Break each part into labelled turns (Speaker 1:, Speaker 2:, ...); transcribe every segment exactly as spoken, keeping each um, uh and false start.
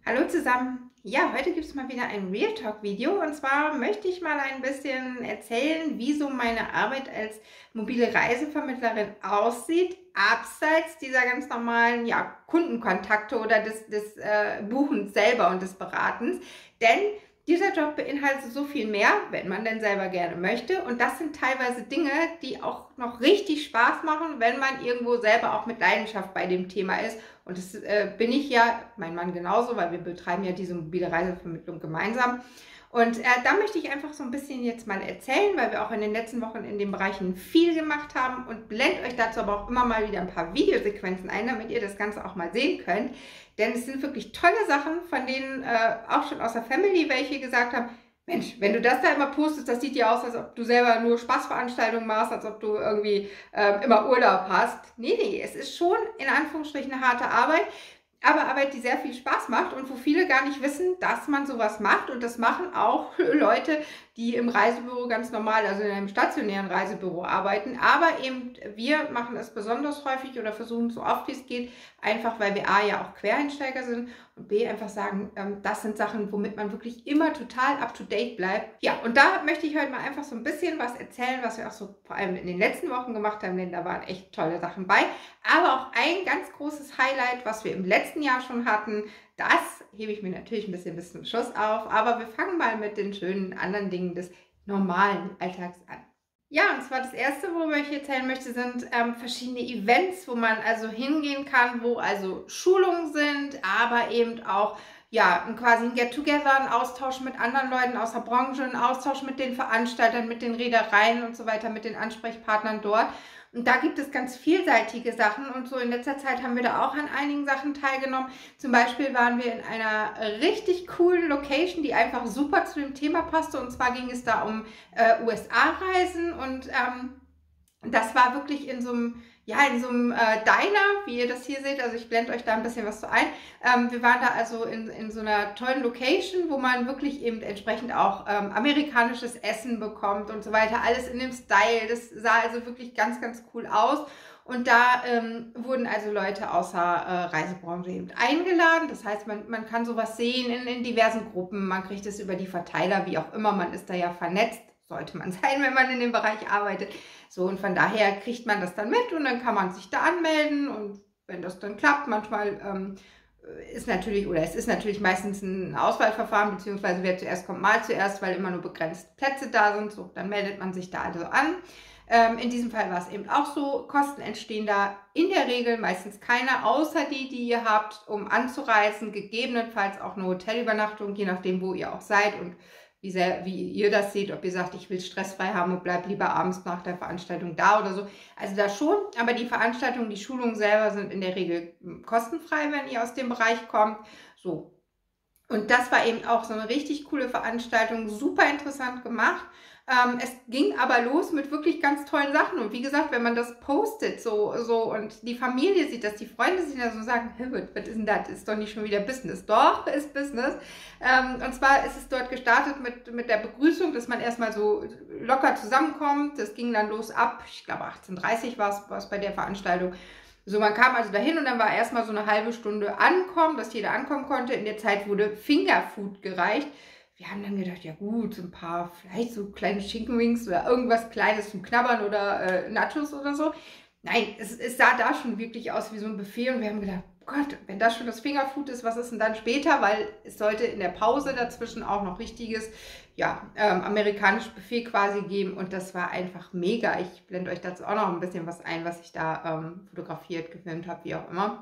Speaker 1: Hallo zusammen! Ja, heute gibt es mal wieder ein Real Talk Video und zwar möchte ich mal ein bisschen erzählen, wie so meine Arbeit als mobile Reisevermittlerin aussieht, abseits dieser ganz normalen ja, Kundenkontakte oder des, des äh, Buchens selber und des Beratens. Denn dieser Job beinhaltet so viel mehr, wenn man denn selber gerne möchte. Und das sind teilweise Dinge, die auch noch richtig Spaß machen, wenn man irgendwo selber auch mit Leidenschaft bei dem Thema ist. Und das äh, bin ich ja, mein Mann genauso, weil wir betreiben ja diese mobile Reisevermittlung gemeinsam. Und äh, da möchte ich einfach so ein bisschen jetzt mal erzählen, weil wir auch in den letzten Wochen in den Bereichen viel gemacht haben und blende euch dazu aber auch immer mal wieder ein paar Videosequenzen ein, damit ihr das Ganze auch mal sehen könnt. Denn es sind wirklich tolle Sachen, von denen äh, auch schon aus der Family welche gesagt haben, Mensch, wenn du das da immer postest, das sieht ja aus, als ob du selber nur Spaßveranstaltungen machst, als ob du irgendwie äh, immer Urlaub hast. Nee, nee, es ist schon in Anführungsstrichen eine harte Arbeit, aber Arbeit, die sehr viel Spaß macht und wo viele gar nicht wissen, dass man sowas macht. Und das machen auch Leute, die im Reisebüro ganz normal, also in einem stationären Reisebüro arbeiten. Aber eben wir machen es besonders häufig oder versuchen so oft wie es geht, einfach weil wir A ja auch Quereinsteiger sind und B einfach sagen, ähm, das sind Sachen, womit man wirklich immer total up-to-date bleibt. Ja, und da möchte ich heute mal einfach so ein bisschen was erzählen, was wir auch so vor allem in den letzten Wochen gemacht haben, denn da waren echt tolle Sachen bei. Aber auch ein ganz großes Highlight, was wir im letzten Jahr schon hatten, das hebe ich mir natürlich ein bisschen bis zum Schluss auf, aber wir fangen mal mit den schönen anderen Dingen des normalen Alltags an. Ja, und zwar das erste, worüber ich erzählen möchte, sind ähm, verschiedene Events, wo man also hingehen kann, wo also Schulungen sind, aber eben auch ja, quasi ein Get-Together, ein Austausch mit anderen Leuten aus der Branche, ein Austausch mit den Veranstaltern, mit den Reedereien und so weiter, mit den Ansprechpartnern dort. Und da gibt es ganz vielseitige Sachen und so in letzter Zeit haben wir da auch an einigen Sachen teilgenommen. Zum Beispiel waren wir in einer richtig coolen Location, die einfach super zu dem Thema passte. Und zwar ging es da um äh, U S A-Reisen und ähm, das war wirklich in so einem, ja, in so einem äh, Diner, wie ihr das hier seht. Also ich blende euch da ein bisschen was so ein. Ähm, wir waren da also in, in so einer tollen Location, wo man wirklich eben entsprechend auch ähm, amerikanisches Essen bekommt und so weiter. Alles in dem Style. Das sah also wirklich ganz, ganz cool aus. Und da ähm, wurden also Leute außer äh, Reisebranche eben eingeladen. Das heißt, man, man kann sowas sehen in, in diversen Gruppen. Man kriegt es über die Verteiler, wie auch immer. Man ist da ja vernetzt. Sollte man sein, wenn man in dem Bereich arbeitet. So, und von daher kriegt man das dann mit und dann kann man sich da anmelden und wenn das dann klappt, manchmal ähm, ist natürlich, oder es ist natürlich meistens ein Auswahlverfahren, beziehungsweise wer zuerst kommt, mal zuerst, weil immer nur begrenzt Plätze da sind, so, dann meldet man sich da also an. Ähm, in diesem Fall war es eben auch so, Kosten entstehen da in der Regel meistens keine, außer die, die ihr habt, um anzureisen, gegebenenfalls auch eine Hotelübernachtung, je nachdem, wo ihr auch seid und Wie, sehr, wie ihr das seht, ob ihr sagt, ich will stressfrei haben und bleib lieber abends nach der Veranstaltung da oder so. Also da schon, aber die Veranstaltungen, die Schulungen selber sind in der Regel kostenfrei, wenn ihr aus dem Bereich kommt. So. Und das war eben auch so eine richtig coole Veranstaltung, super interessant gemacht. Ähm, es ging aber los mit wirklich ganz tollen Sachen. Und wie gesagt, wenn man das postet so, so und die Familie sieht das, die Freunde sehen das und sagen, was ist denn das? Ist doch nicht schon wieder Business. Doch, ist Business. Ähm, und zwar ist es dort gestartet mit, mit der Begrüßung, dass man erstmal so locker zusammenkommt. Das ging dann los ab, ich glaube achtzehn Uhr dreißig war es bei der Veranstaltung. So, man kam also dahin und dann war erstmal so eine halbe Stunde ankommen, dass jeder ankommen konnte. In der Zeit wurde Fingerfood gereicht. Wir haben dann gedacht, ja gut, so ein paar, vielleicht so kleine Chickenwings oder irgendwas Kleines zum Knabbern oder äh, Nachos oder so. Nein, es, es sah da schon wirklich aus wie so ein Buffet und wir haben gedacht, Gott, wenn das schon das Fingerfood ist, was ist denn dann später? Weil es sollte in der Pause dazwischen auch noch richtiges, ja, ähm, amerikanisches Buffet quasi geben und das war einfach mega. Ich blende euch dazu auch noch ein bisschen was ein, was ich da ähm, fotografiert, gefilmt habe, wie auch immer.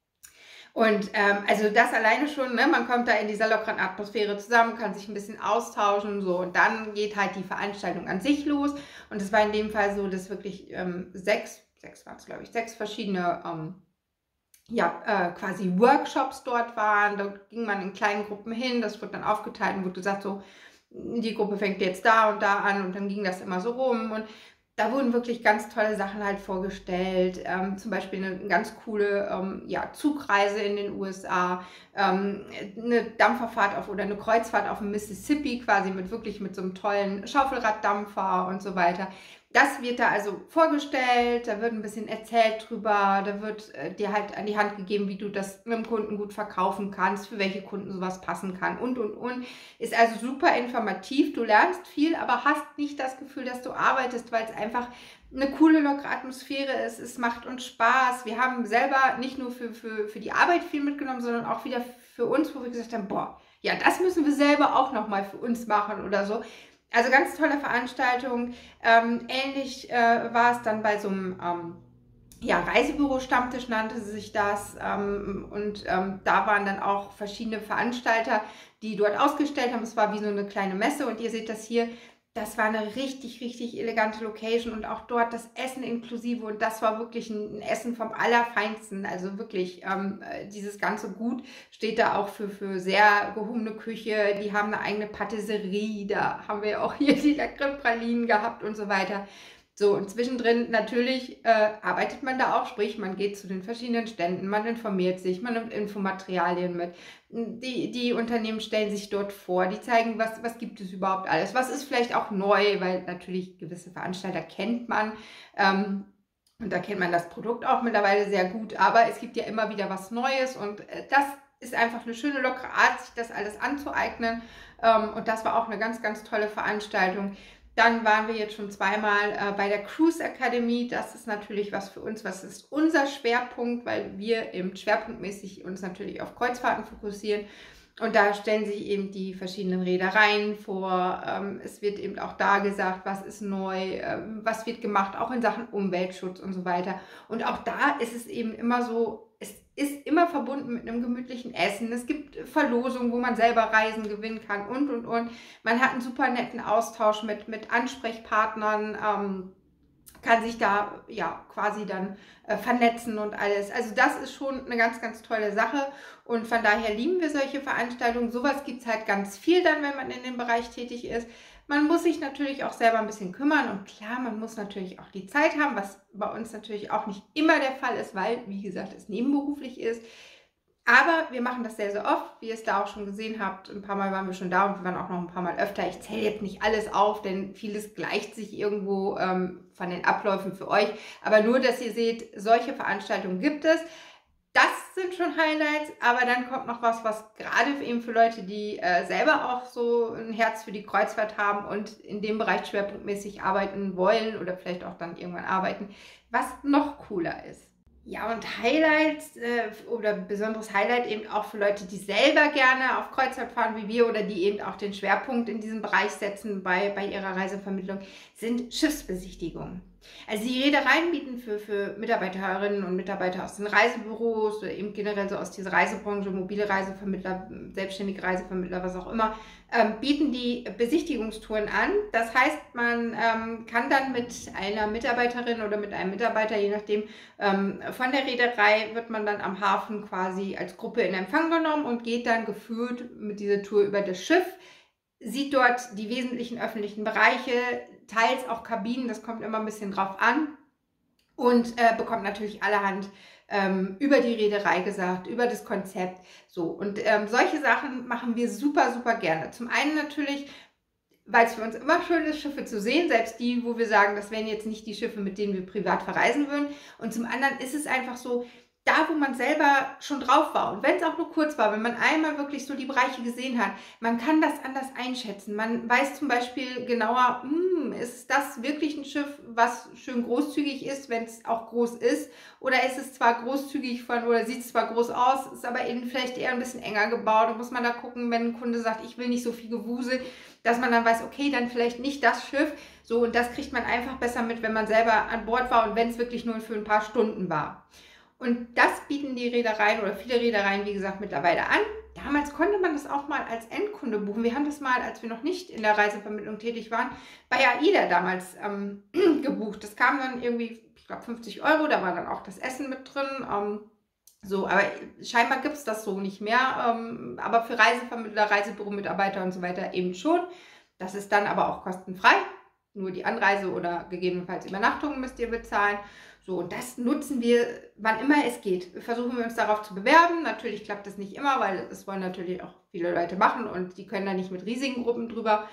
Speaker 1: Und ähm, also das alleine schon, ne, man kommt da in dieser lockeren Atmosphäre zusammen, kann sich ein bisschen austauschen so und dann geht halt die Veranstaltung an sich los. Und es war in dem Fall so, dass wirklich ähm, sechs, sechs waren es glaube ich, sechs verschiedene ähm, ja, äh, quasi Workshops dort waren. Da ging man in kleinen Gruppen hin, das wurde dann aufgeteilt und wurde gesagt, so, die Gruppe fängt jetzt da und da an und dann ging das immer so rum und da wurden wirklich ganz tolle Sachen halt vorgestellt, ähm, zum Beispiel eine ganz coole ähm, ja, Zugreise in den U S A, ähm, eine Dampferfahrt auf oder eine Kreuzfahrt auf dem Mississippi quasi mit wirklich mit so einem tollen Schaufelraddampfer und so weiter. Das wird da also vorgestellt, da wird ein bisschen erzählt drüber, da wird äh, dir halt an die Hand gegeben, wie du das einem Kunden gut verkaufen kannst, für welche Kunden sowas passen kann und, und, und. Ist also super informativ, du lernst viel, aber hast nicht das Gefühl, dass du arbeitest, weil es einfach eine coole, lockere Atmosphäre ist. Es macht uns Spaß. Wir haben selber nicht nur für, für, für die Arbeit viel mitgenommen, sondern auch wieder für uns, wo wir gesagt haben, boah, ja, das müssen wir selber auch nochmal für uns machen oder so. Also ganz tolle Veranstaltung. Ähm, ähnlich äh, war es dann bei so einem ähm, ja, Reisebüro-Stammtisch nannte sich das. Ähm, und ähm, da waren dann auch verschiedene Veranstalter, die dort ausgestellt haben. Es war wie so eine kleine Messe und ihr seht das hier. Das war eine richtig, richtig elegante Location und auch dort das Essen inklusive und das war wirklich ein, ein Essen vom Allerfeinsten. Also wirklich, ähm, dieses ganze Gut steht da auch für, für sehr gehobene Küche. Die haben eine eigene Patisserie, da haben wir auch hier die leckeren Pralinen gehabt und so weiter. So, und zwischendrin natürlich äh, arbeitet man da auch, sprich, man geht zu den verschiedenen Ständen, man informiert sich, man nimmt Infomaterialien mit. Die, die Unternehmen stellen sich dort vor, die zeigen, was, was gibt es überhaupt alles, was ist vielleicht auch neu, weil natürlich gewisse Veranstalter kennt man ähm, und da kennt man das Produkt auch mittlerweile sehr gut, aber es gibt ja immer wieder was Neues und äh, das ist einfach eine schöne, lockere Art, sich das alles anzueignen ähm, und das war auch eine ganz, ganz tolle Veranstaltung. Dann waren wir jetzt schon zweimal äh, bei der Cruise Academy. Das ist natürlich was für uns, was ist unser Schwerpunkt, weil wir eben schwerpunktmäßig uns natürlich auf Kreuzfahrten fokussieren. Und da stellen sich eben die verschiedenen Reedereien vor. Ähm, es wird eben auch da gesagt, was ist neu, ähm, was wird gemacht, auch in Sachen Umweltschutz und so weiter. Und auch da ist es eben immer so, es ist immer verbunden mit einem gemütlichen Essen. Es gibt Verlosungen, wo man selber Reisen gewinnen kann und, und, und. Man hat einen super netten Austausch mit, mit Ansprechpartnern, ähm, kann sich da ja quasi dann äh, vernetzen und alles. Also das ist schon eine ganz, ganz tolle Sache und von daher lieben wir solche Veranstaltungen. Sowas gibt es halt ganz viel dann, wenn man in dem Bereich tätig ist. Man muss sich natürlich auch selber ein bisschen kümmern und klar, man muss natürlich auch die Zeit haben, was bei uns natürlich auch nicht immer der Fall ist, weil, wie gesagt, es nebenberuflich ist. Aber wir machen das sehr, sehr oft, wie ihr es da auch schon gesehen habt. Ein paar Mal waren wir schon da und wir waren auch noch ein paar Mal öfter. Ich zähle jetzt nicht alles auf, denn vieles gleicht sich irgendwo ähm, von den Abläufen für euch. Aber nur, dass ihr seht, solche Veranstaltungen gibt es. Das sind schon Highlights, aber dann kommt noch was, was gerade eben für Leute, die äh, selber auch so ein Herz für die Kreuzfahrt haben und in dem Bereich schwerpunktmäßig arbeiten wollen oder vielleicht auch dann irgendwann arbeiten, was noch cooler ist. Ja, und Highlights äh, oder besonderes Highlight eben auch für Leute, die selber gerne auf Kreuzfahrt fahren wie wir oder die eben auch den Schwerpunkt in diesem Bereich setzen bei, bei ihrer Reisevermittlung, sind Schiffsbesichtigungen. Also die Reedereien bieten für, für Mitarbeiterinnen und Mitarbeiter aus den Reisebüros oder eben generell so aus dieser Reisebranche, mobile Reisevermittler, selbstständige Reisevermittler, was auch immer, ähm, bieten die Besichtigungstouren an. Das heißt, man ähm, kann dann mit einer Mitarbeiterin oder mit einem Mitarbeiter, je nachdem, ähm, von der Reederei wird man dann am Hafen quasi als Gruppe in Empfang genommen und geht dann geführt mit dieser Tour über das Schiff, sieht dort die wesentlichen öffentlichen Bereiche, teils auch Kabinen, das kommt immer ein bisschen drauf an und äh, bekommt natürlich allerhand ähm, über die Reederei gesagt, über das Konzept. So, und ähm, solche Sachen machen wir super, super gerne. Zum einen natürlich, weil es für uns immer schön ist, Schiffe zu sehen, selbst die, wo wir sagen, das wären jetzt nicht die Schiffe, mit denen wir privat verreisen würden. Und zum anderen ist es einfach so, da, wo man selber schon drauf war und wenn es auch nur kurz war, wenn man einmal wirklich so die Bereiche gesehen hat, man kann das anders einschätzen. Man weiß zum Beispiel genauer, hm, ist das wirklich ein Schiff, was schön großzügig ist, wenn es auch groß ist, oder ist es zwar großzügig von, oder sieht es zwar groß aus, ist aber innen vielleicht eher ein bisschen enger gebaut. Da muss man da gucken, wenn ein Kunde sagt, ich will nicht so viel Gewusel, dass man dann weiß, okay, dann vielleicht nicht das Schiff. So, und das kriegt man einfach besser mit, wenn man selber an Bord war und wenn es wirklich nur für ein paar Stunden war. Und das bieten die Reedereien oder viele Reedereien, wie gesagt, mittlerweile an. Damals konnte man das auch mal als Endkunde buchen. Wir haben das mal, als wir noch nicht in der Reisevermittlung tätig waren, bei AIDA damals ähm, gebucht. Das kam dann irgendwie, ich glaube, fünfzig Euro, da war dann auch das Essen mit drin. Ähm, so, aber scheinbar gibt es das so nicht mehr. Ähm, aber für Reisevermittler, Reisebüro-Mitarbeiter und so weiter eben schon. Das ist dann aber auch kostenfrei. Nur die Anreise oder gegebenenfalls Übernachtungen müsst ihr bezahlen. So, und das nutzen wir, wann immer es geht. Versuchen wir uns darauf zu bewerben. Natürlich klappt das nicht immer, weil das wollen natürlich auch viele Leute machen und die können da nicht mit riesigen Gruppen drüber.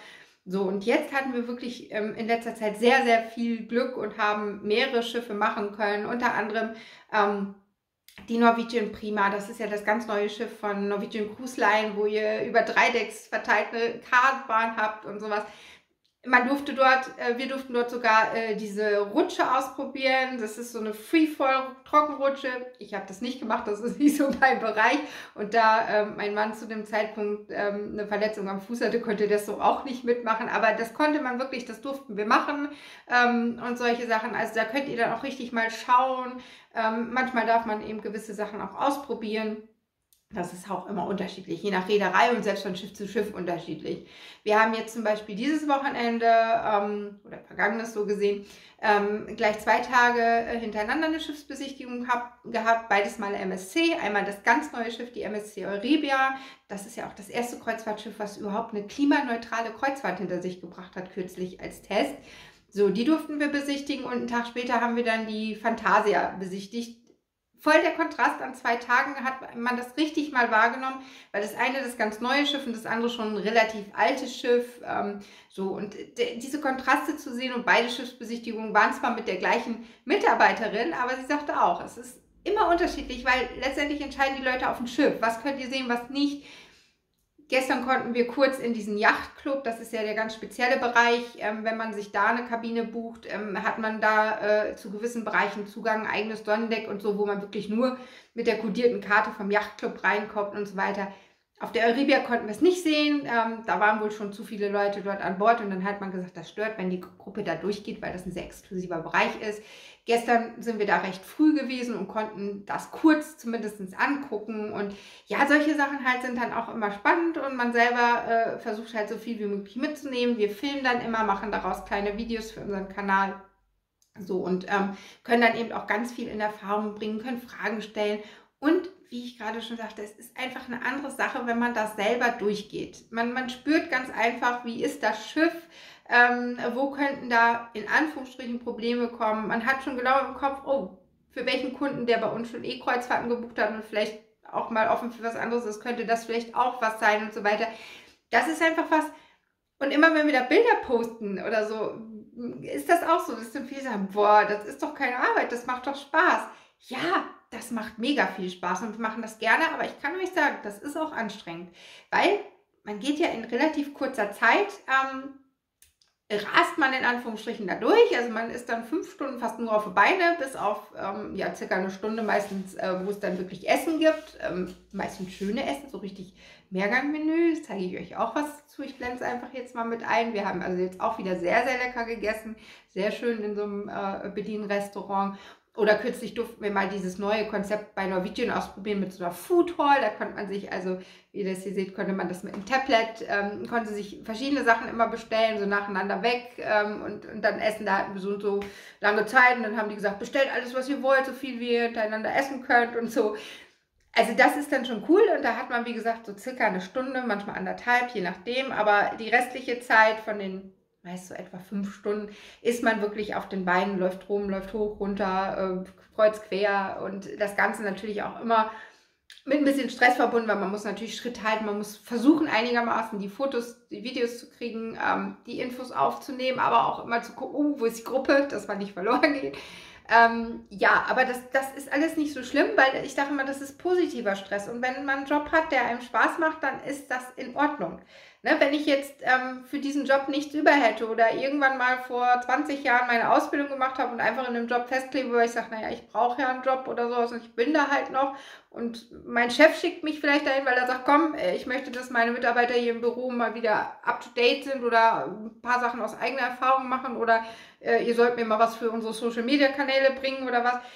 Speaker 1: So, und jetzt hatten wir wirklich ähm, in letzter Zeit sehr, sehr viel Glück und haben mehrere Schiffe machen können. Unter anderem ähm, die Norwegian Prima, das ist ja das ganz neue Schiff von Norwegian Cruise Line, wo ihr über drei Decks verteilt eine Kartbahn habt und sowas. Man durfte dort, äh, wir durften dort sogar äh, diese Rutsche ausprobieren. Das ist so eine Freefall-Trockenrutsche. Ich habe das nicht gemacht, das ist nicht so mein Bereich. Und da ähm, mein Mann zu dem Zeitpunkt ähm, eine Verletzung am Fuß hatte, konnte das so auch nicht mitmachen. Aber das konnte man wirklich, das durften wir machen ähm, und solche Sachen. Also da könnt ihr dann auch richtig mal schauen. Ähm, manchmal darf man eben gewisse Sachen auch ausprobieren. Das ist auch immer unterschiedlich, je nach Reederei und selbst von Schiff zu Schiff unterschiedlich. Wir haben jetzt zum Beispiel dieses Wochenende, ähm, oder vergangenes so gesehen, ähm, gleich zwei Tage hintereinander eine Schiffsbesichtigung hab, gehabt, beides mal M S C. Einmal das ganz neue Schiff, die M S C Euribia. Das ist ja auch das erste Kreuzfahrtschiff, was überhaupt eine klimaneutrale Kreuzfahrt hinter sich gebracht hat, kürzlich als Test. So, die durften wir besichtigen und einen Tag später haben wir dann die Fantasia besichtigt. Voll der Kontrast, an zwei Tagen hat man das richtig mal wahrgenommen, weil das eine das ganz neue Schiff und das andere schon ein relativ altes Schiff. Ähm, so, und diese Kontraste zu sehen und beide Schiffsbesichtigungen waren zwar mit der gleichen Mitarbeiterin, aber sie sagte auch, es ist immer unterschiedlich, weil letztendlich entscheiden die Leute auf dem Schiff. Was könnt ihr sehen, was nicht? Gestern konnten wir kurz in diesen Yachtclub, das ist ja der ganz spezielle Bereich, ähm, wenn man sich da eine Kabine bucht, ähm, hat man da äh, zu gewissen Bereichen Zugang, eigenes Sonnendeck und so, wo man wirklich nur mit der kodierten Karte vom Yachtclub reinkommt und so weiter. Auf der Euribia konnten wir es nicht sehen, ähm, da waren wohl schon zu viele Leute dort an Bord und dann hat man gesagt, das stört, wenn die Gruppe da durchgeht, weil das ein sehr exklusiver Bereich ist. Gestern sind wir da recht früh gewesen und konnten das kurz zumindest angucken und ja, solche Sachen halt sind dann auch immer spannend und man selber äh, versucht halt so viel wie möglich mitzunehmen. Wir filmen dann immer, machen daraus kleine Videos für unseren Kanal. So und ähm, können dann eben auch ganz viel in Erfahrung bringen, können Fragen stellen und wie ich gerade schon sagte, es ist einfach eine andere Sache, wenn man das selber durchgeht. Man, man spürt ganz einfach, wie ist das Schiff, ähm, wo könnten da in Anführungsstrichen Probleme kommen. Man hat schon genau im Kopf, oh, für welchen Kunden, der bei uns schon E-Kreuzfahrten gebucht hat und vielleicht auch mal offen für was anderes ist, könnte das vielleicht auch was sein und so weiter. Das ist einfach was. Und immer wenn wir da Bilder posten oder so, ist das auch so, dass dann viele sagen, boah, das ist doch keine Arbeit, das macht doch Spaß. Ja, das macht mega viel Spaß und wir machen das gerne, aber ich kann euch sagen, das ist auch anstrengend, weil man geht ja in relativ kurzer Zeit, ähm, rast man in Anführungsstrichen da durch, also man ist dann fünf Stunden fast nur auf die Beine, bis auf ähm, ja, circa eine Stunde meistens, äh, wo es dann wirklich Essen gibt, ähm, meistens schöne Essen, so richtig Mehrgangmenü, das zeige ich euch auch was zu, ich blende es einfach jetzt mal mit ein. Wir haben also jetzt auch wieder sehr, sehr lecker gegessen, sehr schön in so einem äh, Bedienrestaurant. Oder kürzlich durften wir mal dieses neue Konzept bei Norwegian ausprobieren mit so einer Food Hall. Da konnte man sich, also wie ihr das hier seht, konnte man das mit einem Tablet, ähm, konnte sich verschiedene Sachen immer bestellen, so nacheinander weg ähm, und, und dann essen. Da hatten wir so und so lange Zeit und dann haben die gesagt, bestellt alles, was ihr wollt, so viel wie ihr hintereinander essen könnt und so. Also das ist dann schon cool und da hat man, wie gesagt, so circa eine Stunde, manchmal anderthalb, je nachdem. Aber die restliche Zeit von den meist so etwa fünf Stunden, ist man wirklich auf den Beinen, läuft rum, läuft hoch, runter, äh, kreuz, quer und das Ganze natürlich auch immer mit ein bisschen Stress verbunden, weil man muss natürlich Schritt halten, man muss versuchen einigermaßen die Fotos, die Videos zu kriegen, ähm, die Infos aufzunehmen, aber auch immer zu gucken, uh, wo ist die Gruppe, dass man nicht verloren geht. Ähm, ja, aber das, das ist alles nicht so schlimm, weil ich sage immer, das ist positiver Stress und wenn man einen Job hat, der einem Spaß macht, dann ist das in Ordnung. Ne, wenn ich jetzt ähm, für diesen Job nichts über hätte oder irgendwann mal vor zwanzig Jahren meine Ausbildung gemacht habe und einfach in einem Job festklebe, weil ich sage, naja, ich brauche ja einen Job oder sowas und ich bin da halt noch und mein Chef schickt mich vielleicht dahin, weil er sagt, komm, ich möchte, dass meine Mitarbeiter hier im Büro mal wieder up to date sind oder ein paar Sachen aus eigener Erfahrung machen oder äh, ihr sollt mir mal was für unsere Social Media Kanäle bringen oder was.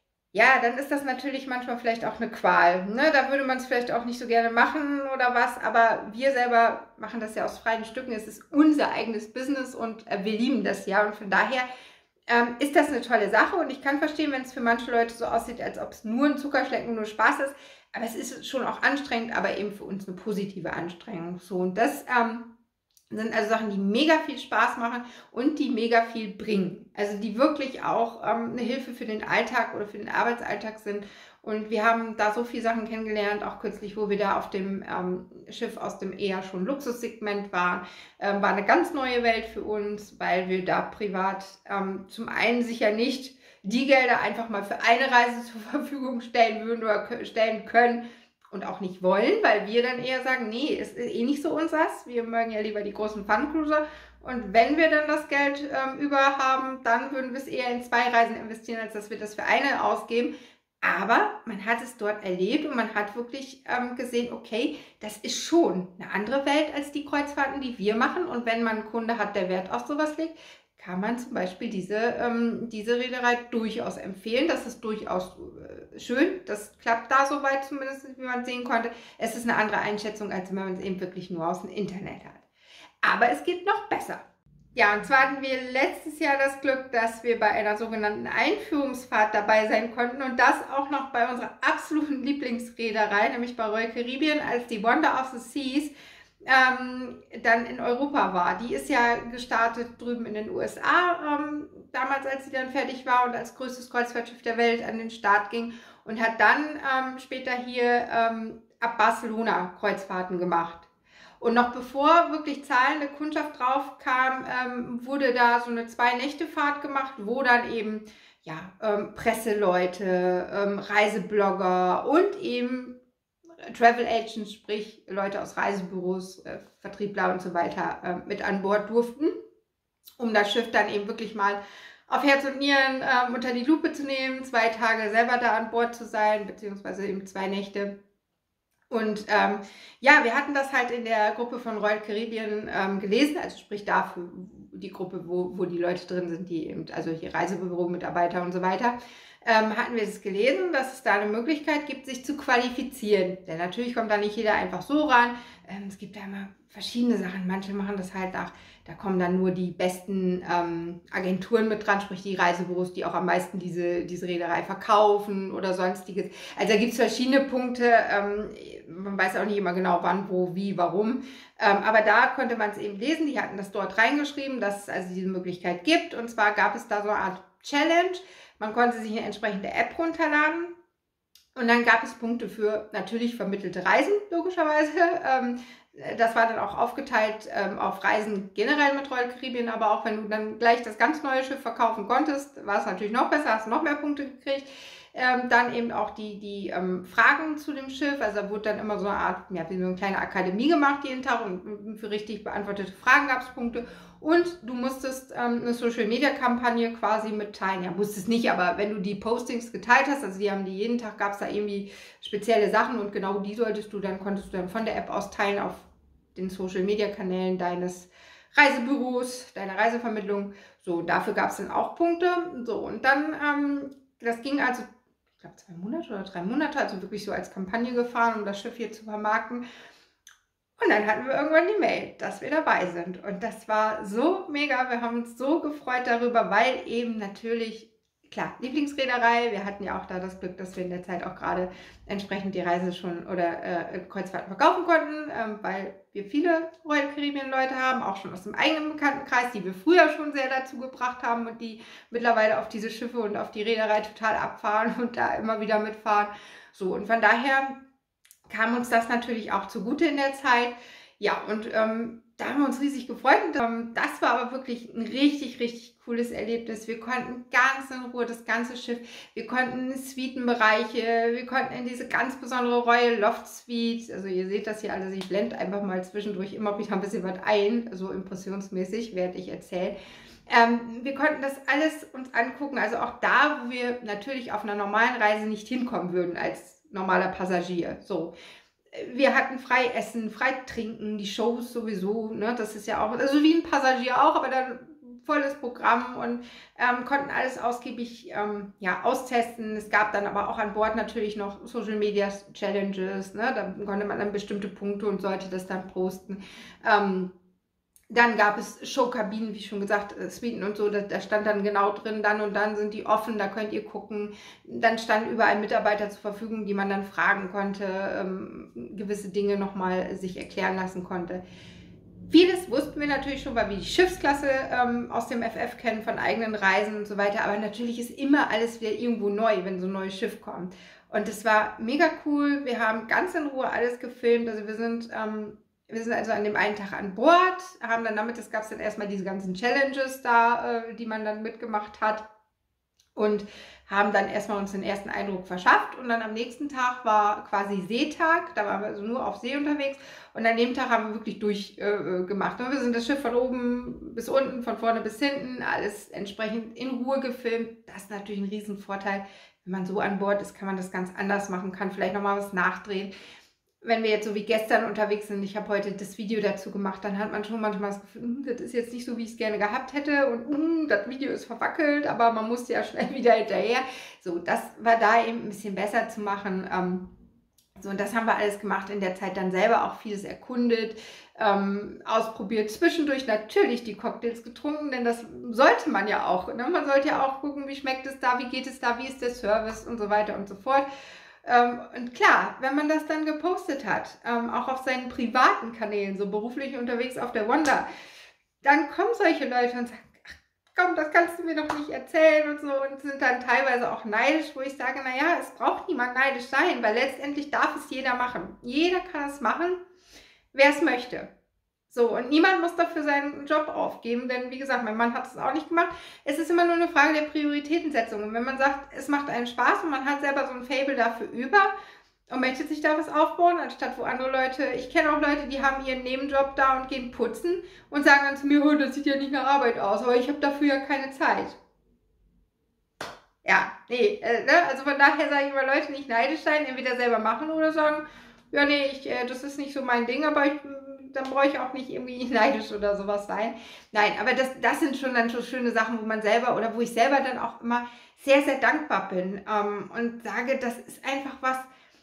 Speaker 1: Ja, dann ist das natürlich manchmal vielleicht auch eine Qual. Ne? Da würde man es vielleicht auch nicht so gerne machen oder was, aber wir selber machen das ja aus freien Stücken. Es ist unser eigenes Business und äh, wir lieben das ja und von daher ähm, ist das eine tolle Sache und ich kann verstehen, wenn es für manche Leute so aussieht, als ob es nur ein Zuckerschlecken, nur Spaß ist, aber es ist schon auch anstrengend, aber eben für uns eine positive Anstrengung. So und das ähm, sind also Sachen, die mega viel Spaß machen und die mega viel bringen. Also die wirklich auch ähm, eine Hilfe für den Alltag oder für den Arbeitsalltag sind. Und wir haben da so viele Sachen kennengelernt, auch kürzlich, wo wir da auf dem ähm, Schiff aus dem eher schon Luxussegment waren. Ähm, war eine ganz neue Welt für uns, weil wir da privat ähm, zum einen sicher nicht die Gelder einfach mal für eine Reise zur Verfügung stellen würden oder stellen können und auch nicht wollen, weil wir dann eher sagen, nee, ist eh nicht so unseres. Wir mögen ja lieber die großen Fun-Cruiser. Und wenn wir dann das Geld ähm, über haben, dann würden wir es eher in zwei Reisen investieren, als dass wir das für eine ausgeben. Aber man hat es dort erlebt und man hat wirklich ähm, gesehen, okay, das ist schon eine andere Welt als die Kreuzfahrten, die wir machen. Und wenn man einen Kunde hat, der Wert auf sowas legt, kann man zum Beispiel diese, ähm, diese Reederei durchaus empfehlen. Das ist durchaus äh, schön. Das klappt da soweit zumindest, wie man sehen konnte. Es ist eine andere Einschätzung, als wenn man es eben wirklich nur aus dem Internet hat. Aber es geht noch besser. Ja, und zwar hatten wir letztes Jahr das Glück, dass wir bei einer sogenannten Einführungsfahrt dabei sein konnten und das auch noch bei unserer absoluten Lieblingsreederei, nämlich bei Royal Caribbean, als die Wonder of the Seas ähm, dann in Europa war. Die ist ja gestartet drüben in den U S A, ähm, damals als sie dann fertig war und als größtes Kreuzfahrtschiff der Welt an den Start ging und hat dann ähm, später hier ähm, ab Barcelona Kreuzfahrten gemacht. Und noch bevor wirklich zahlende Kundschaft drauf kam, ähm, wurde da so eine Zwei-Nächte-Fahrt gemacht, wo dann eben ja, ähm, Presseleute, ähm, Reiseblogger und eben Travel Agents, sprich Leute aus Reisebüros, äh, Vertriebler und so weiter äh, mit an Bord durften, um das Schiff dann eben wirklich mal auf Herz und Nieren ähm, unter die Lupe zu nehmen, zwei Tage selber da an Bord zu sein, beziehungsweise eben zwei Nächte. Und ähm, ja, wir hatten das halt in der Gruppe von Royal Caribbean ähm, gelesen, also sprich dafür die Gruppe, wo, wo die Leute drin sind, die eben, also hier Reisebüro-Mitarbeiter und so weiter, ähm, hatten wir das gelesen, dass es da eine Möglichkeit gibt, sich zu qualifizieren. Denn natürlich kommt da nicht jeder einfach so ran. Ähm, es gibt da immer verschiedene Sachen. Manche machen das halt nach, da kommen dann nur die besten ähm, Agenturen mit dran, sprich die Reisebüros, die auch am meisten diese, diese Reederei verkaufen oder sonstiges. Also da gibt es verschiedene Punkte. Ähm, man weiß auch nicht immer genau, wann, wo, wie, warum. Ähm, aber da konnte man es eben lesen. Die hatten das dort reingeschrieben, dass es also diese Möglichkeit gibt. Und zwar gab es da so eine Art Challenge. Man konnte sich eine entsprechende App runterladen. Und dann gab es Punkte für natürlich vermittelte Reisen, logischerweise. Ähm, das war dann auch aufgeteilt ähm, auf Reisen generell mit Royal Caribbean, aber auch wenn du dann gleich das ganz neue Schiff verkaufen konntest, war es natürlich noch besser, hast du noch mehr Punkte gekriegt. Ähm, dann eben auch die, die ähm, Fragen zu dem Schiff, also da wurde dann immer so eine Art, ja, wie so eine kleine Akademie gemacht jeden Tag und für richtig beantwortete Fragen gab es Punkte. Und du musstest ähm, eine Social-Media-Kampagne quasi mitteilen. Ja, musstest nicht, aber wenn du die Postings geteilt hast, also die haben die jeden Tag, gab es da irgendwie spezielle Sachen und genau die solltest du dann, konntest du dann von der App aus teilen auf den Social-Media-Kanälen deines Reisebüros, deiner Reisevermittlung. So, dafür gab es dann auch Punkte. So, und dann, ähm, das ging also, ich glaube, zwei Monate oder drei Monate, also wirklich so als Kampagne gefahren, um das Schiff hier zu vermarkten. Und dann hatten wir irgendwann die Mail, dass wir dabei sind. Und das war so mega. Wir haben uns so gefreut darüber, weil eben natürlich, klar, Lieblingsreederei. Wir hatten ja auch da das Glück, dass wir in der Zeit auch gerade entsprechend die Reise schon oder äh, Kreuzfahrten verkaufen konnten, ähm, weil wir viele Royal Caribbean Leute haben, auch schon aus dem eigenen Bekanntenkreis, die wir früher schon sehr dazu gebracht haben und die mittlerweile auf diese Schiffe und auf die Reederei total abfahren und da immer wieder mitfahren. So, und von daher kam uns das natürlich auch zugute in der Zeit. Ja, und ähm, da haben wir uns riesig gefreut. Und ähm, das war aber wirklich ein richtig, richtig cooles Erlebnis. Wir konnten ganz in Ruhe das ganze Schiff, wir konnten Suitenbereiche, wir konnten in diese ganz besondere Royal Loft Suite, also ihr seht das hier alles, ich blende einfach mal zwischendurch immer wieder ein bisschen was ein, so impressionsmäßig, während ich erzähle. Ähm, wir konnten das alles uns angucken, also auch da, wo wir natürlich auf einer normalen Reise nicht hinkommen würden als normaler Passagier. So, wir hatten frei essen, frei trinken, die Shows sowieso, ne, das ist ja auch, also wie ein Passagier auch, aber dann volles Programm und ähm, konnten alles ausgiebig ähm, ja, austesten. Es gab dann aber auch an Bord natürlich noch Social Media Challenges, ne, da konnte man dann bestimmte Punkte und sollte das dann posten. Ähm, Dann gab es Showkabinen, wie schon gesagt, Suiten und so, da, da stand dann genau drin, dann und dann sind die offen, da könnt ihr gucken. Dann standen überall Mitarbeiter zur Verfügung, die man dann fragen konnte, ähm, gewisse Dinge nochmal sich erklären lassen konnte. Vieles wussten wir natürlich schon, weil wir die Schiffsklasse ähm, aus dem F F kennen, von eigenen Reisen und so weiter, aber natürlich ist immer alles wieder irgendwo neu, wenn so ein neues Schiff kommt. Und es war mega cool. Wir haben ganz in Ruhe alles gefilmt. Also wir sind, ähm, wir sind also an dem einen Tag an Bord, haben dann damit, es gab dann erstmal diese ganzen Challenges da, äh, die man dann mitgemacht hat. Und haben dann erstmal uns den ersten Eindruck verschafft. Und dann am nächsten Tag war quasi Seetag. Da waren wir also nur auf See unterwegs. Und an dem Tag haben wir wirklich durchgemacht. Äh, wir sind das Schiff von oben bis unten, von vorne bis hinten, alles entsprechend in Ruhe gefilmt. Das ist natürlich ein Riesenvorteil. Wenn man so an Bord ist, kann man das ganz anders machen, kann vielleicht nochmal was nachdrehen. Wenn wir jetzt so wie gestern unterwegs sind, ich habe heute das Video dazu gemacht, dann hat man schon manchmal das Gefühl, hm, das ist jetzt nicht so, wie ich es gerne gehabt hätte und hm, das Video ist verwackelt, aber man musste ja schnell wieder hinterher. So, das war da eben ein bisschen besser zu machen. Ähm, so, und das haben wir alles gemacht, in der Zeit dann selber auch vieles erkundet, ähm, ausprobiert, zwischendurch natürlich die Cocktails getrunken, denn das sollte man ja auch. Ne? Man sollte ja auch gucken, wie schmeckt es da, wie geht es da, wie ist der Service und so weiter und so fort. Ähm, und klar, wenn man das dann gepostet hat, ähm, auch auf seinen privaten Kanälen, so beruflich unterwegs auf der Wanda, dann kommen solche Leute und sagen, ach komm, das kannst du mir doch nicht erzählen und so und sind dann teilweise auch neidisch, wo ich sage, naja, es braucht niemand neidisch sein, weil letztendlich darf es jeder machen. Jeder kann es machen, wer es möchte. So, und niemand muss dafür seinen Job aufgeben, denn wie gesagt, mein Mann hat es auch nicht gemacht. Es ist immer nur eine Frage der Prioritätensetzung. Und wenn man sagt, es macht einen Spaß und man hat selber so ein Faible dafür über und möchte sich da was aufbauen, anstatt wo andere Leute, ich kenne auch Leute, die haben ihren Nebenjob da und gehen putzen und sagen dann zu mir, oh, das sieht ja nicht nach Arbeit aus, aber ich habe dafür ja keine Zeit. Ja, nee, äh, ne? Also von daher sage ich immer, Leute nicht neidisch sein, entweder selber machen oder sagen, ja, nee, ich, äh, das ist nicht so mein Ding, aber ich, dann brauche ich auch nicht irgendwie neidisch oder sowas sein. Nein, aber das, das sind schon dann schon schöne Sachen, wo man selber oder wo ich selber dann auch immer sehr, sehr dankbar bin ähm, und sage, das ist einfach was,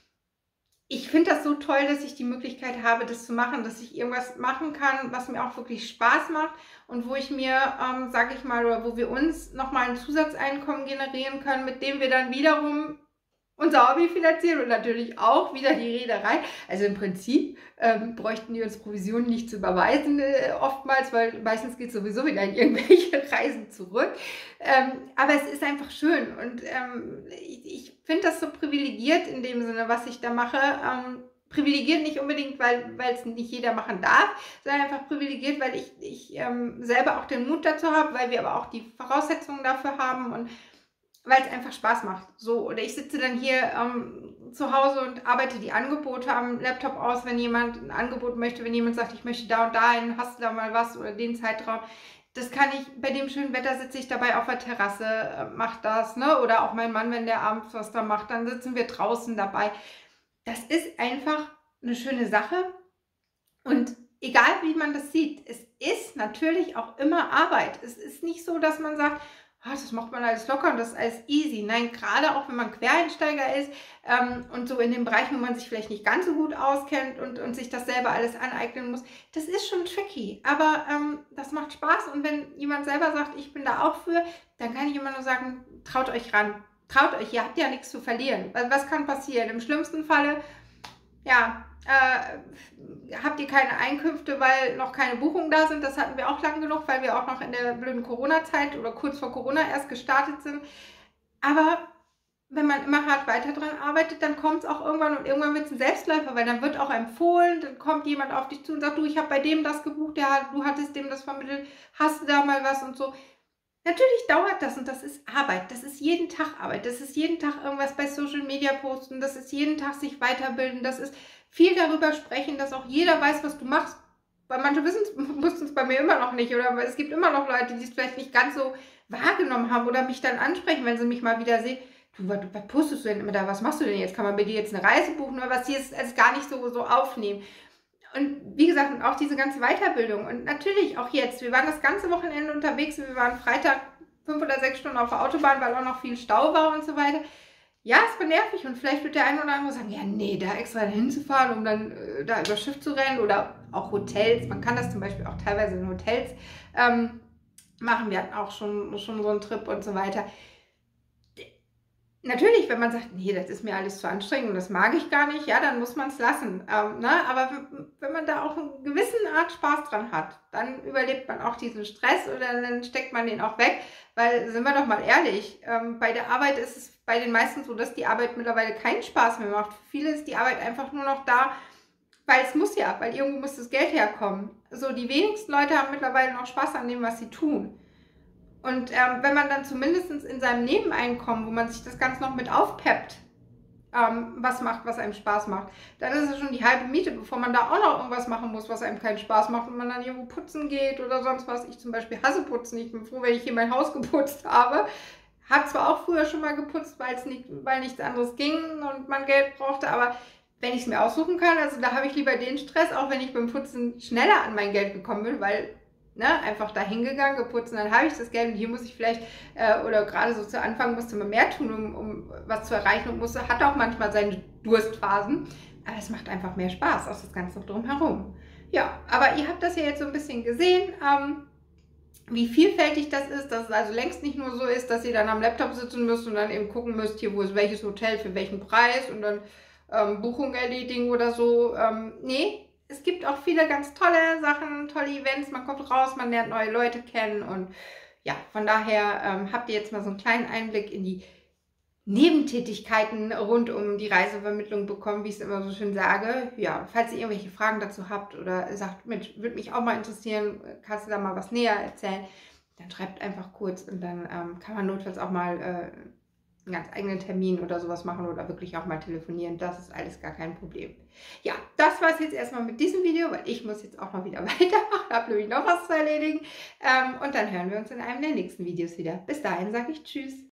Speaker 1: ich finde das so toll, dass ich die Möglichkeit habe, das zu machen, dass ich irgendwas machen kann, was mir auch wirklich Spaß macht und wo ich mir, ähm, sage ich mal, oder wo wir uns nochmal ein Zusatzeinkommen generieren können, mit dem wir dann wiederum unser Hobby finanzieren und natürlich auch wieder die Reederei. Also im Prinzip ähm, bräuchten die uns Provisionen nicht zu überweisen äh, oftmals, weil meistens geht es sowieso wieder in irgendwelche Reisen zurück. Ähm, aber es ist einfach schön und ähm, ich, ich finde das so privilegiert in dem Sinne, was ich da mache. Ähm, privilegiert nicht unbedingt, weil es nicht jeder machen darf, sondern einfach privilegiert, weil ich, ich ähm, selber auch den Mut dazu habe, weil wir aber auch die Voraussetzungen dafür haben und weil es einfach Spaß macht. So, oder ich sitze dann hier ähm, zu Hause und arbeite die Angebote am Laptop aus, wenn jemand ein Angebot möchte, wenn jemand sagt, ich möchte da und da hin, hast du da mal was oder den Zeitraum. Das kann ich, bei dem schönen Wetter sitze ich dabei auf der Terrasse, äh, mache das, ne? Oder auch mein Mann, wenn der abends was da macht, dann sitzen wir draußen dabei. Das ist einfach eine schöne Sache und egal wie man das sieht, es ist natürlich auch immer Arbeit. Es ist nicht so, dass man sagt, oh, das macht man alles locker und das ist alles easy. Nein, gerade auch wenn man Quereinsteiger ist ähm, und so in dem Bereich, wo man sich vielleicht nicht ganz so gut auskennt und, und sich das selber alles aneignen muss, das ist schon tricky. Aber ähm, das macht Spaß und wenn jemand selber sagt, ich bin da auch für, dann kann ich immer nur sagen, traut euch ran. Traut euch, ihr habt ja nichts zu verlieren. Was, was kann passieren? Im schlimmsten Falle, ja, äh, habt ihr keine Einkünfte, weil noch keine Buchungen da sind. Das hatten wir auch lang genug, weil wir auch noch in der blöden Corona-Zeit oder kurz vor Corona erst gestartet sind. Aber wenn man immer hart weiter dran arbeitet, dann kommt es auch irgendwann und irgendwann wird es ein Selbstläufer, weil dann wird auch empfohlen, dann kommt jemand auf dich zu und sagt, du, ich habe bei dem das gebucht, der hat, du hattest dem das vermittelt, hast du da mal was und so. Natürlich dauert das und das ist Arbeit, das ist jeden Tag Arbeit, das ist jeden Tag irgendwas bei Social Media posten, das ist jeden Tag sich weiterbilden, das ist viel darüber sprechen, dass auch jeder weiß, was du machst, weil manche wussten es bei mir immer noch nicht oder es gibt immer noch Leute, die es vielleicht nicht ganz so wahrgenommen haben oder mich dann ansprechen, wenn sie mich mal wieder sehen, du, was, was postest du denn immer da, was machst du denn jetzt, kann man bei dir jetzt eine Reise buchen oder was, die es also gar nicht so, so aufnehmen. Und wie gesagt, und auch diese ganze Weiterbildung. Und natürlich auch jetzt, wir waren das ganze Wochenende unterwegs. Wir waren Freitag fünf oder sechs Stunden auf der Autobahn, weil auch noch viel Stau war und so weiter. Ja, es war nervig. Und vielleicht wird der eine oder andere sagen, ja, nee, da extra hinzufahren, um dann äh, da über Schiff zu rennen. Oder auch Hotels. Man kann das zum Beispiel auch teilweise in Hotels ähm, machen. Wir hatten auch schon, schon so einen Trip und so weiter. Natürlich, wenn man sagt: „Nee, das ist mir alles zu anstrengend und das mag ich gar nicht“, ja, dann muss man es lassen. Ähm, ne? Aber w wenn man da auch 'n gewissen Art Spaß dran hat, dann überlebt man auch diesen Stress oder dann steckt man den auch weg. Weil, sind wir doch mal ehrlich, ähm, bei der Arbeit ist es bei den meisten so, dass die Arbeit mittlerweile keinen Spaß mehr macht. Für viele ist die Arbeit einfach nur noch da, weil es muss ja, weil irgendwo muss das Geld herkommen. So, die wenigsten Leute haben mittlerweile noch Spaß an dem, was sie tun. Und ähm, wenn man dann zumindest in seinem Nebeneinkommen, wo man sich das Ganze noch mit aufpeppt, ähm, was macht, was einem Spaß macht, dann ist es schon die halbe Miete, bevor man da auch noch irgendwas machen muss, was einem keinen Spaß macht und man dann irgendwo putzen geht oder sonst was. Ich zum Beispiel hasse putzen. Ich bin froh, wenn ich hier mein Haus geputzt habe. Habe zwar auch früher schon mal geputzt, weil es nicht, weil nichts anderes ging und man Geld brauchte, aber wenn ich es mir aussuchen kann, also da habe ich lieber den Stress, auch wenn ich beim Putzen schneller an mein Geld gekommen bin, weil Ne, einfach da hingegangen, geputzt und dann habe ich das Geld und hier muss ich vielleicht, äh, oder gerade so zu Anfang musste man mehr tun, um, um was zu erreichen und musste, hat auch manchmal seine Durstphasen, aber es macht einfach mehr Spaß, auch das Ganze drumherum. Ja, aber ihr habt das ja jetzt so ein bisschen gesehen, ähm, wie vielfältig das ist, dass es also längst nicht nur so ist, dass ihr dann am Laptop sitzen müsst und dann eben gucken müsst, hier, wo ist welches Hotel für welchen Preis und dann ähm, Buchung erledigen oder so. Ähm, nee. Es gibt auch viele ganz tolle Sachen, tolle Events, man kommt raus, man lernt neue Leute kennen und ja, von daher ähm, habt ihr jetzt mal so einen kleinen Einblick in die Nebentätigkeiten rund um die Reisevermittlung bekommen, wie ich es immer so schön sage. Ja, falls ihr irgendwelche Fragen dazu habt oder sagt, Mensch, würde mich auch mal interessieren, kannst du da mal was näher erzählen, dann schreibt einfach kurz und dann ähm, kann man notfalls auch mal äh, einen ganz eigenen Termin oder sowas machen oder wirklich auch mal telefonieren. Das ist alles gar kein Problem. Ja, das war es jetzt erstmal mit diesem Video, weil ich muss jetzt auch mal wieder weitermachen, habe nämlich noch was zu erledigen. Ähm, und dann hören wir uns in einem der nächsten Videos wieder. Bis dahin sage ich Tschüss.